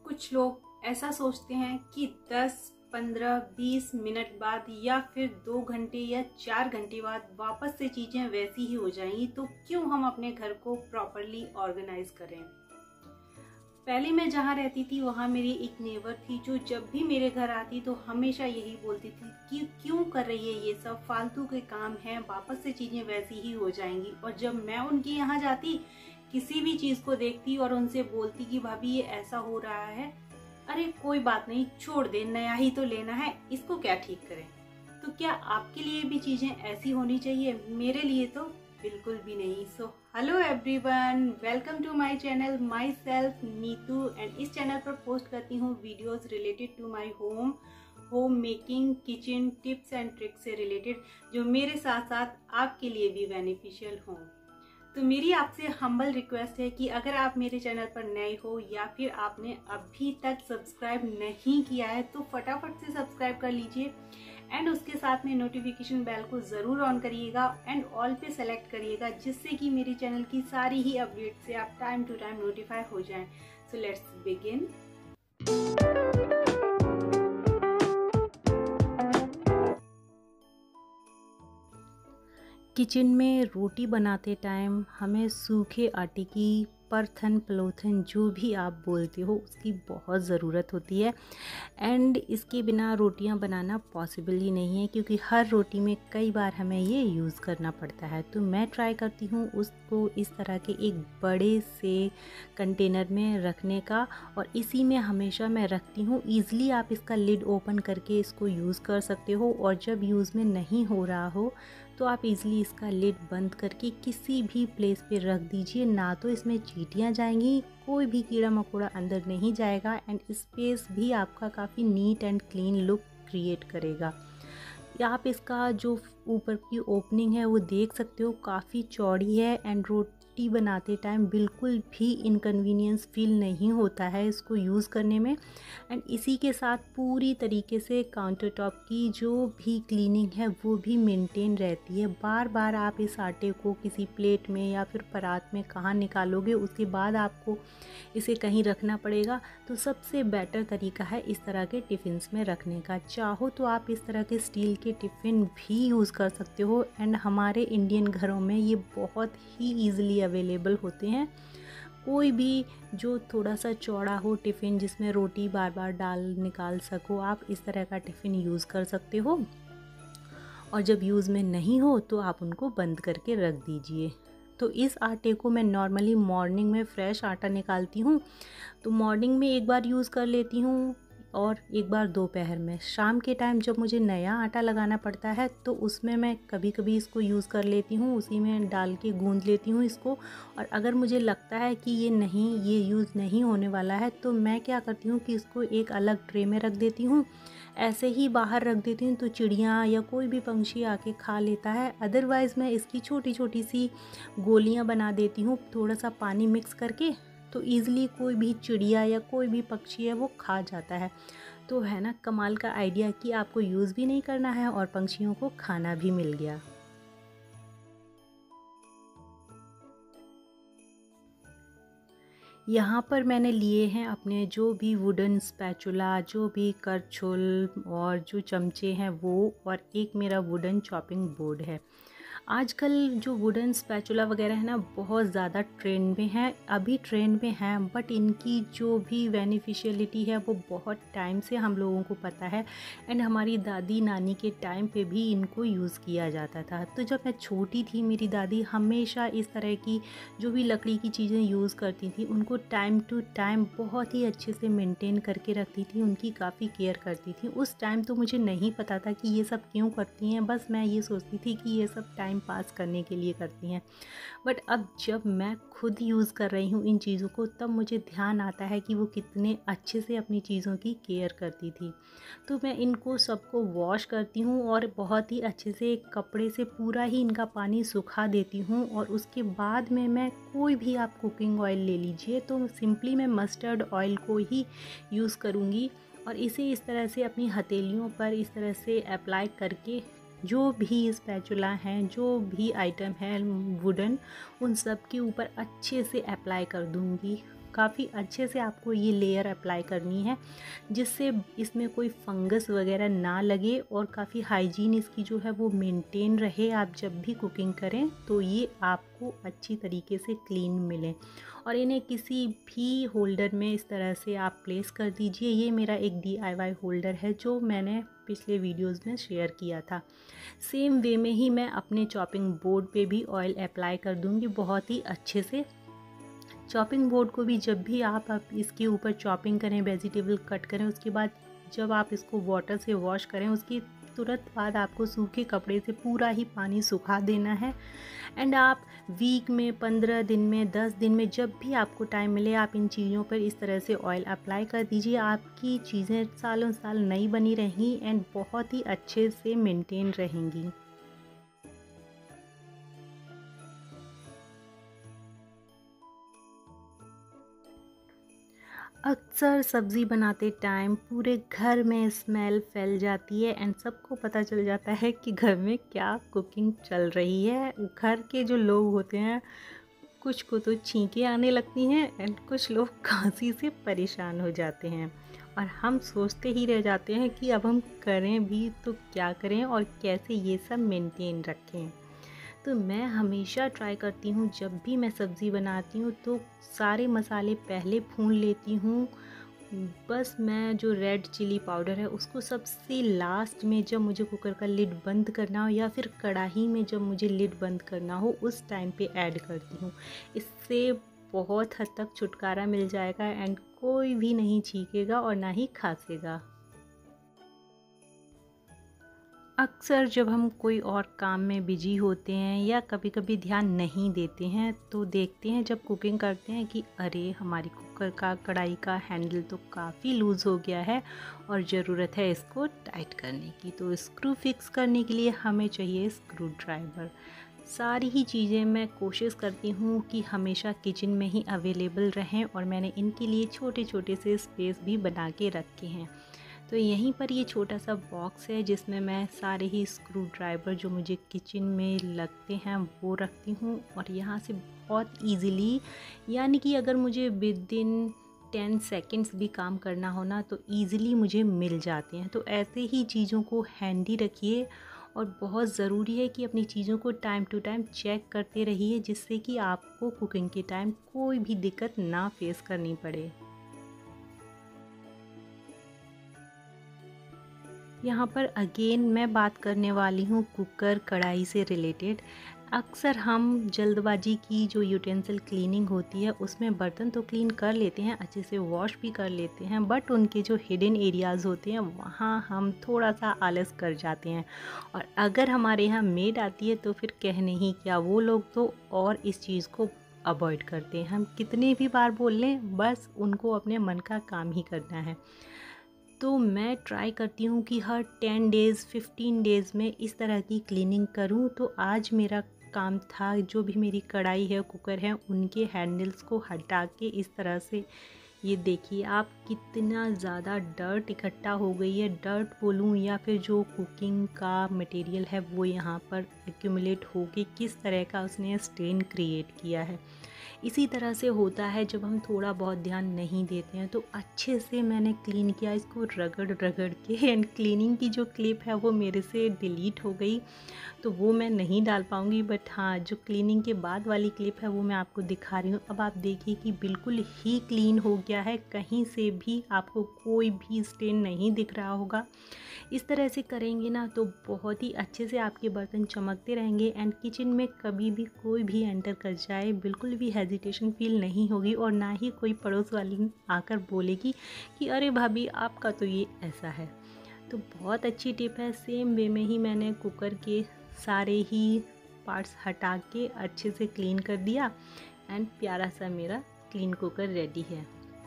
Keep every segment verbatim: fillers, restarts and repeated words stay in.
कुछ लोग ऐसा सोचते हैं कि दस, पंद्रह, बीस मिनट बाद या फिर दो घंटे या चार घंटे बाद वापस से चीजें वैसी ही हो जाएंगी, तो क्यों हम अपने घर को प्रॉपरली ऑर्गेनाइज करें। पहले मैं जहाँ रहती थी वहाँ मेरी एक नेबर थी जो जब भी मेरे घर आती तो हमेशा यही बोलती थी कि क्यों कर रही है, ये सब फालतू के काम हैं, वापस से चीजें वैसी ही हो जाएंगी। और जब मैं उनके यहाँ जाती, किसी भी चीज को देखती और उनसे बोलती कि भाभी ये ऐसा हो रहा है, अरे कोई बात नहीं, छोड़ दे, नया ही तो लेना है, इसको क्या ठीक करें। तो क्या आपके लिए भी चीजें ऐसी होनी चाहिए? मेरे लिए तो बिल्कुल भी नहीं। So hello everyone, welcome to my channel, myself Neetu. And इस चैनल पर पोस्ट करती हूँ videos related to my home home making, kitchen tips and tricks से रिलेटेड, जो मेरे साथ साथ आपके लिए भी बेनिफिशियल हों। तो मेरी आपसे हम्बल रिक्वेस्ट है कि अगर आप मेरे चैनल पर नए हो या फिर आपने अभी तक सब्सक्राइब नहीं किया है तो फटाफट से सब्सक्राइब कर लीजिए एंड उसके साथ में नोटिफिकेशन बेल को ज़रूर ऑन करिएगा एंड ऑल पे सेलेक्ट करिएगा, जिससे कि मेरे चैनल की सारी ही अपडेट से आप टाइम टू टाइम नोटिफाई हो जाएं। So let's begin. किचन में रोटी बनाते टाइम हमें सूखे आटे की परथन पलोथन जो भी आप बोलते हो उसकी बहुत ज़रूरत होती है। एंड इसके बिना रोटियां बनाना पॉसिबल ही नहीं है, क्योंकि हर रोटी में कई बार हमें ये यूज़ करना पड़ता है। तो मैं ट्राई करती हूँ उसको इस तरह के एक बड़े से कंटेनर में रखने का, और इसी में हमेशा मैं रखती हूँ। ईज़िली आप इसका लिड ओपन करके इसको यूज़ कर सकते हो, और जब यूज़ में नहीं हो रहा हो तो आप इजीली इसका लिड बंद करके किसी भी प्लेस पे रख दीजिए। ना तो इसमें चींटियाँ जाएंगी, कोई भी कीड़ा मकोड़ा अंदर नहीं जाएगा, एंड स्पेस भी आपका काफ़ी neat and clean look create करेगा। आप इसका जो ऊपर की ओपनिंग है वो देख सकते हो, काफ़ी चौड़ी है एंड रोटी बनाते टाइम बिल्कुल भी इनकन्वीनियंस फील नहीं होता है इसको यूज़ करने में। एंड इसी के साथ पूरी तरीके से काउंटर टॉप की जो भी क्लीनिंग है वो भी मेंटेन रहती है। बार बार आप इस आटे को किसी प्लेट में या फिर परात में कहाँ निकालोगे, उसके बाद आपको इसे कहीं रखना पड़ेगा। तो सबसे बेटर तरीका है इस तरह के टिफ़िन्स में रखने का। चाहो तो आप इस तरह के स्टील के टिफ़िन भी यूज़ कर सकते हो, एंड हमारे इंडियन घरों में ये बहुत ही ईज़िली अवेलेबल होते हैं। कोई भी जो थोड़ा सा चौड़ा हो टिफ़िन जिसमें रोटी बार बार डाल निकाल सको, आप इस तरह का टिफ़िन यूज़ कर सकते हो। और जब यूज़ में नहीं हो तो आप उनको बंद करके रख दीजिए। तो इस आटे को मैं नॉर्मली मॉर्निंग में फ्रेश आटा निकालती हूँ, तो मॉर्निंग में एक बार यूज़ कर लेती हूँ और एक बार दोपहर में। शाम के टाइम जब मुझे नया आटा लगाना पड़ता है तो उसमें मैं कभी कभी इसको यूज़ कर लेती हूँ, उसी में डाल के गूंद लेती हूँ इसको। और अगर मुझे लगता है कि ये नहीं ये यूज़ नहीं होने वाला है तो मैं क्या करती हूँ कि इसको एक अलग ट्रे में रख देती हूँ, ऐसे ही बाहर रख देती हूँ, तो चिड़ियाँ या कोई भी पंछी आके खा लेता है। अदरवाइज़ मैं इसकी छोटी छोटी सी गोलियाँ बना देती हूँ थोड़ा सा पानी मिक्स करके, तो ईज़िली कोई भी चिड़िया या कोई भी पक्षी है वो खा जाता है। तो है ना कमाल का आइडिया कि आपको यूज़ भी नहीं करना है और पंछियों को खाना भी मिल गया। यहाँ पर मैंने लिए हैं अपने जो भी वुडन स्पैचुला, जो भी करछुल और जो चमचे हैं वो, और एक मेरा वुडन चॉपिंग बोर्ड है। आजकल जो वुडन स्पैचुला वगैरह है ना बहुत ज़्यादा ट्रेंड में है, अभी ट्रेंड में है, बट इनकी जो भी बेनिफिशियलिटी है वो बहुत टाइम से हम लोगों को पता है। एंड हमारी दादी नानी के टाइम पे भी इनको यूज़ किया जाता था। तो जब मैं छोटी थी मेरी दादी हमेशा इस तरह की जो भी लकड़ी की चीज़ें यूज़ करती थी उनको टाइम टू टाइम बहुत ही अच्छे से मेंटेन करके रखती थी, उनकी काफ़ी केयर करती थी। उस टाइम तो मुझे नहीं पता था कि ये सब क्यों करती हैं, बस मैं ये सोचती थी कि ये सब टाइम पास करने के लिए करती हैं। बट अब जब मैं खुद यूज़ कर रही हूँ इन चीज़ों को तब मुझे ध्यान आता है कि वो कितने अच्छे से अपनी चीज़ों की केयर करती थी। तो मैं इनको सबको वॉश करती हूँ और बहुत ही अच्छे से कपड़े से पूरा ही इनका पानी सुखा देती हूँ, और उसके बाद में मैं कोई भी आप कुकिंग ऑयल ले लीजिए, तो सिंपली मैं मस्टर्ड ऑयल को ही यूज़ करूँगी और इसे इस तरह से अपनी हथेलियों पर इस तरह से अप्लाई करके जो भी स्पैचुला हैं, जो भी आइटम है वुडन, उन सब के ऊपर अच्छे से अप्लाई कर दूंगी। काफ़ी अच्छे से आपको ये लेयर अप्लाई करनी है, जिससे इसमें कोई फंगस वगैरह ना लगे और काफ़ी हाइजीन इसकी जो है वो मेंटेन रहे। आप जब भी कुकिंग करें तो ये आपको अच्छी तरीके से क्लीन मिले। और इन्हें किसी भी होल्डर में इस तरह से आप प्लेस कर दीजिए। ये मेरा एक डी आई वाई होल्डर है जो मैंने पिछले वीडियोस में शेयर किया था। सेम वे में ही मैं अपने चॉपिंग बोर्ड पे भी ऑयल अप्लाई कर दूंगी बहुत ही अच्छे से। चॉपिंग बोर्ड को भी जब भी आप, आप इसके ऊपर चॉपिंग करें, वेजिटेबल कट करें, उसके बाद जब आप इसको वाटर से वॉश करें उसके तुरंत बाद आपको सूखे कपड़े से पूरा ही पानी सुखा देना है। एंड आप वीक में, पंद्रह दिन में, दस दिन में, जब भी आपको टाइम मिले आप इन चीज़ों पर इस तरह से ऑयल अप्लाई कर दीजिए। आपकी चीज़ें सालों साल नई बनी रहेंगी एंड बहुत ही अच्छे से मेंटेन रहेंगी। अक्सर सब्ज़ी बनाते टाइम पूरे घर में स्मेल फैल जाती है एंड सबको पता चल जाता है कि घर में क्या कुकिंग चल रही है। घर के जो लोग होते हैं कुछ को तो छींकें आने लगती हैं एंड कुछ लोग खांसी से परेशान हो जाते हैं और हम सोचते ही रह जाते हैं कि अब हम करें भी तो क्या करें और कैसे ये सब मेंटेन रखें। तो मैं हमेशा ट्राई करती हूँ जब भी मैं सब्ज़ी बनाती हूँ तो सारे मसाले पहले भून लेती हूँ। बस मैं जो रेड चिली पाउडर है उसको सबसे लास्ट में जब मुझे कुकर का लिड बंद करना हो या फिर कढ़ाई में जब मुझे लिड बंद करना हो उस टाइम पे ऐड करती हूँ। इससे बहुत हद तक छुटकारा मिल जाएगा एंड कोई भी नहीं छींकेगा और ना ही खांसेगा। अक्सर जब हम कोई और काम में बिजी होते हैं या कभी कभी ध्यान नहीं देते हैं तो देखते हैं जब कुकिंग करते हैं कि अरे हमारी कुकर का, कढ़ाई का हैंडल तो काफ़ी लूज़ हो गया है और ज़रूरत है इसको टाइट करने की। तो स्क्रू फिक्स करने के लिए हमें चाहिए स्क्रू ड्राइवर। सारी ही चीज़ें मैं कोशिश करती हूँ कि हमेशा किचन में ही अवेलेबल रहें और मैंने इनके लिए छोटे छोटे से स्पेस भी बना के रखे हैं। तो यहीं पर ये छोटा सा बॉक्स है जिसमें मैं सारे ही स्क्रू ड्राइवर जो मुझे किचन में लगते हैं वो रखती हूँ और यहाँ से बहुत इजीली, यानी कि अगर मुझे विद इन टेन सेकेंड्स भी काम करना हो ना तो ईज़िली मुझे मिल जाते हैं। तो ऐसे ही चीज़ों को हैंडी रखिए और बहुत ज़रूरी है कि अपनी चीज़ों को टाइम टू टाइम चेक करते रहिए जिससे कि आपको कुकिंग के टाइम कोई भी दिक्कत ना फेस करनी पड़े। यहाँ पर अगेन मैं बात करने वाली हूँ कुकर कढ़ाई से रिलेटेड। अक्सर हम जल्दबाजी की जो यूटेंसिल क्लीनिंग होती है उसमें बर्तन तो क्लीन कर लेते हैं, अच्छे से वॉश भी कर लेते हैं, बट उनके जो हिडन एरियाज़ होते हैं वहाँ हम थोड़ा सा आलस कर जाते हैं। और अगर हमारे यहाँ मेड आती है तो फिर कहने ही क्या, वो लोग तो और इस चीज़ को अवॉइड करते हैं। हम कितने भी बार बोल लें बस उनको अपने मन का काम ही करना है। तो मैं ट्राई करती हूँ कि हर टेन डेज़ फिफ्टीन डेज़ में इस तरह की क्लीनिंग करूँ। तो आज मेरा काम था जो भी मेरी कढ़ाई है, कुकर है, उनके हैंडल्स को हटा के इस तरह से, ये देखिए आप कितना ज़्यादा डर्ट इकट्ठा हो गई है। डर्ट बोलूँ या फिर जो कुकिंग का मटेरियल है वो यहाँ पर एक्यूमुलेट हो के किस तरह का उसने स्टेन क्रिएट किया है। इसी तरह से होता है जब हम थोड़ा बहुत ध्यान नहीं देते हैं। तो अच्छे से मैंने क्लीन किया इसको रगड़ रगड़ के एंड क्लीनिंग की जो क्लिप है वो मेरे से डिलीट हो गई तो वो मैं नहीं डाल पाऊँगी, बट हाँ जो क्लीनिंग के बाद वाली क्लिप है वो मैं आपको दिखा रही हूँ। अब आप देखिए कि बिल्कुल ही क्लीन हो गया है, कहीं से भी आपको कोई भी स्टेन नहीं दिख रहा होगा। इस तरह से करेंगे ना तो बहुत ही अच्छे से आपके बर्तन चमकते रहेंगे एंड किचन में कभी भी कोई भी एंटर कर जाए बिल्कुल भी हेजिटेशन फील नहीं होगी और ना ही कोई पड़ोस वाली आकर बोलेगी कि अरे भाभी आपका तो ये ऐसा है। तो बहुत अच्छी टिप है। सेम वे में ही मैंने कुकर के सारे ही पार्ट्स हटा के अच्छे से क्लीन कर दिया एंड प्यारा सा मेरा क्लीन कुकर रेडी है।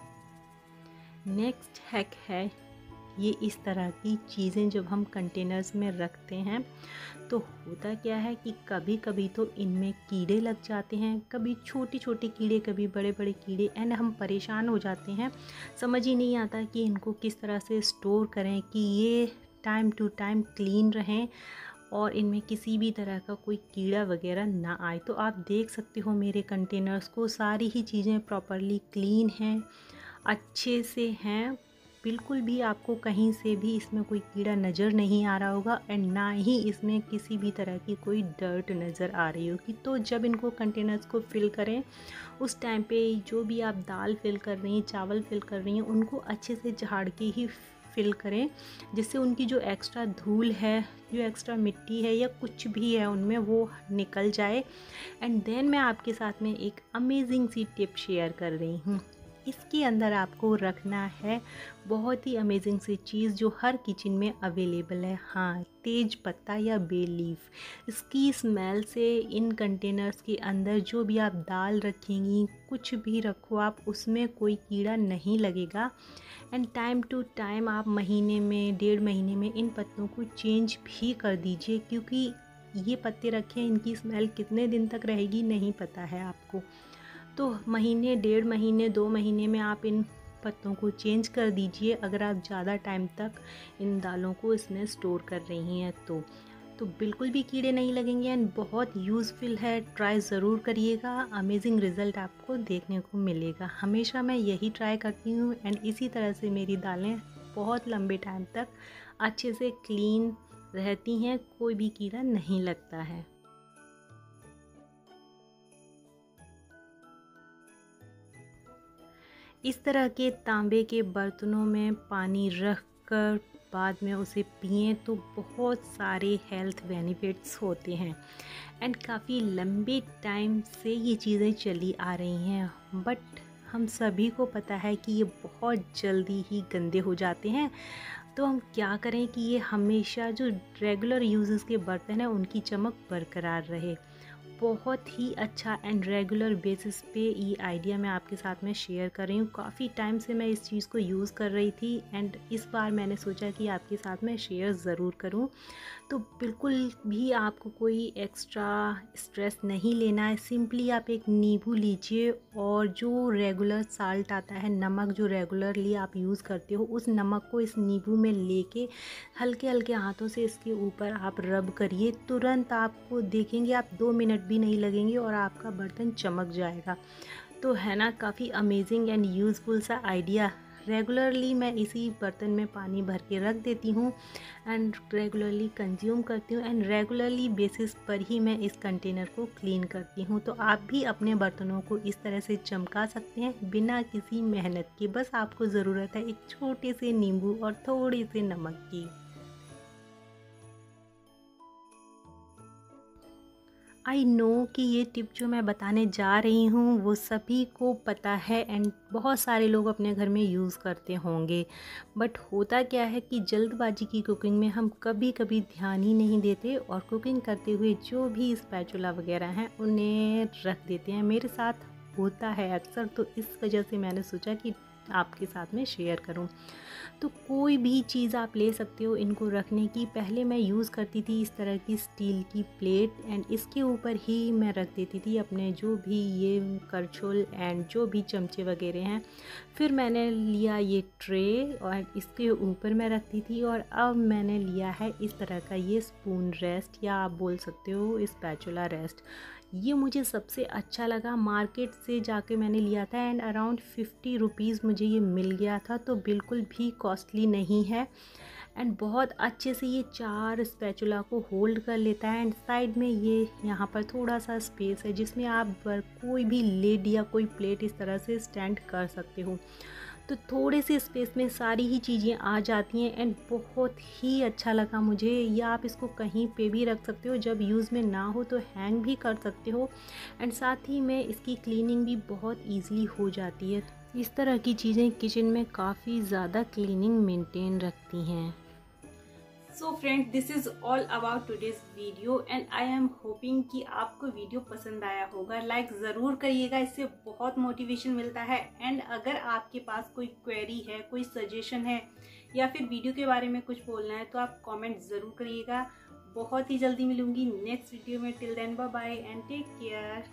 नेक्स्ट हैक है ये, इस तरह की चीज़ें जब हम कंटेनर्स में रखते हैं तो होता क्या है कि कभी कभी तो इनमें कीड़े लग जाते हैं, कभी छोटे छोटे कीड़े, कभी बड़े बड़े कीड़े, एंड हम परेशान हो जाते हैं। समझ ही नहीं आता कि इनको किस तरह से स्टोर करें कि ये टाइम टू टाइम क्लीन रहें और इनमें किसी भी तरह का कोई कीड़ा वगैरह ना आए। तो आप देख सकते हो मेरे कंटेनर्स को, सारी ही चीज़ें प्रॉपरली क्लीन हैं, अच्छे से हैं, बिल्कुल भी आपको कहीं से भी इसमें कोई कीड़ा नज़र नहीं आ रहा होगा एंड ना ही इसमें किसी भी तरह की कोई डर्ट नज़र आ रही होगी। तो जब इनको कंटेनर्स को फिल करें उस टाइम पे जो भी आप दाल फिल कर रही हैं, चावल फिल कर रही हैं, उनको अच्छे से झाड़ के ही फिल करें, जिससे उनकी जो एक्स्ट्रा धूल है, जो एक्स्ट्रा मिट्टी है या कुछ भी है उनमें, वो निकल जाए। एंड देन मैं आपके साथ में एक अमेजिंग सी टिप शेयर कर रही हूँ। इसके अंदर आपको रखना है बहुत ही अमेजिंग सी चीज़ जो हर किचन में अवेलेबल है। हाँ, तेज पत्ता या बे लीफ। इसकी स्मेल से इन कंटेनर्स के अंदर जो भी आप दाल रखेंगी, कुछ भी रखो आप, उसमें कोई कीड़ा नहीं लगेगा। एंड टाइम टू टाइम आप महीने में, डेढ़ महीने में इन पत्तों को चेंज भी कर दीजिए, क्योंकि ये पत्ते रखे हैं, इनकी स्मेल कितने दिन तक रहेगी नहीं पता है आपको। तो महीने, डेढ़ महीने, दो महीने में आप इन पत्तों को चेंज कर दीजिए, अगर आप ज़्यादा टाइम तक इन दालों को इसमें स्टोर कर रही हैं तो तो बिल्कुल भी कीड़े नहीं लगेंगे एंड बहुत यूज़फुल है। ट्राई ज़रूर करिएगा, अमेजिंग रिज़ल्ट आपको देखने को मिलेगा। हमेशा मैं यही ट्राई करती हूँ एंड इसी तरह से मेरी दालें बहुत लंबे टाइम तक अच्छे से क्लीन रहती हैं, कोई भी कीड़ा नहीं लगता है। इस तरह के तांबे के बर्तनों में पानी रख कर बाद में उसे पिएं तो बहुत सारे हेल्थ बेनिफिट्स होते हैं एंड काफ़ी लंबे टाइम से ये चीज़ें चली आ रही हैं, बट हम सभी को पता है कि ये बहुत जल्दी ही गंदे हो जाते हैं। तो हम क्या करें कि ये हमेशा जो रेगुलर यूजेस के बर्तन हैं उनकी चमक बरकरार रहे। बहुत ही अच्छा एंड रेगुलर बेसिस पे ये आइडिया मैं आपके साथ में शेयर कर रही हूँ। काफ़ी टाइम से मैं इस चीज़ को यूज़ कर रही थी एंड इस बार मैंने सोचा कि आपके साथ में शेयर ज़रूर करूँ। तो बिल्कुल भी आपको कोई एक्स्ट्रा स्ट्रेस नहीं लेना है। सिंपली आप एक नींबू लीजिए और जो रेगुलर साल्ट आता है, नमक जो रेगुलरली आप यूज़ करते हो, उस नमक को इस नींबू में लेके हल्के हल्के हाथों से इसके ऊपर आप रब करिए। तुरंत आपको देखेंगे, आप दो मिनट भी नहीं लगेंगे और आपका बर्तन चमक जाएगा। तो है ना, काफ़ी अमेजिंग एंड यूज़फुल सा आइडिया। रेगुलरली मैं इसी बर्तन में पानी भर के रख देती हूँ एंड रेगुलरली कंज्यूम करती हूँ एंड रेगुलरली बेसिस पर ही मैं इस कंटेनर को क्लीन करती हूँ। तो आप भी अपने बर्तनों को इस तरह से चमका सकते हैं बिना किसी मेहनत के। बस आपको ज़रूरत है एक छोटे से नींबू और थोड़े से नमक की। आई नो कि ये टिप जो मैं बताने जा रही हूँ वो सभी को पता है एंड बहुत सारे लोग अपने घर में यूज़ करते होंगे, बट होता क्या है कि जल्दबाजी की कुकिंग में हम कभी कभी ध्यान ही नहीं देते और कुकिंग करते हुए जो भी स्पैचुला वगैरह हैं उन्हें रख देते हैं। मेरे साथ होता है अक्सर, तो इस वजह से मैंने सोचा कि आपके साथ में शेयर करूं। तो कोई भी चीज़ आप ले सकते हो इनको रखने की। पहले मैं यूज़ करती थी इस तरह की स्टील की प्लेट एंड इसके ऊपर ही मैं रख देती थी अपने जो भी ये करछुल एंड जो भी चमचे वगैरह हैं। फिर मैंने लिया ये ट्रे और इसके ऊपर मैं रखती थी और अब मैंने लिया है इस तरह का ये स्पून रेस्ट या आप बोल सकते हो स्पैचुला रेस्ट। ये मुझे सबसे अच्छा लगा। मार्केट से जाके मैंने लिया था एंड अराउंड फिफ्टी रुपीज़ मुझे ये मिल गया था, तो बिल्कुल भी कॉस्टली नहीं है एंड बहुत अच्छे से ये चार स्पैचुला को होल्ड कर लेता है। एंड साइड में ये यहाँ पर थोड़ा सा स्पेस है जिसमें आप कोई भी लिड या कोई प्लेट इस तरह से स्टैंड कर सकते हो। तो थोड़े से स्पेस में सारी ही चीज़ें आ जाती हैं एंड बहुत ही अच्छा लगा मुझे। या आप इसको कहीं पे भी रख सकते हो, जब यूज़ में ना हो तो हैंग भी कर सकते हो एंड साथ ही में इसकी क्लीनिंग भी बहुत ईजीली हो जाती है। इस तरह की चीज़ें किचन में काफ़ी ज़्यादा क्लीनिंग मेंटेन रखती हैं। So friend, this is all about today's video and I am hoping कि आपको वीडियो पसंद आया होगा। लाइक ज़रूर करिएगा, इससे बहुत मोटिवेशन मिलता है। एंड अगर आपके पास कोई क्वेरी है, कोई सजेशन है या फिर वीडियो के बारे में कुछ बोलना है तो आप कमेंट ज़रूर करिएगा। बहुत ही जल्दी मिलूंगी नेक्स्ट वीडियो में। Till then bye bye and take care.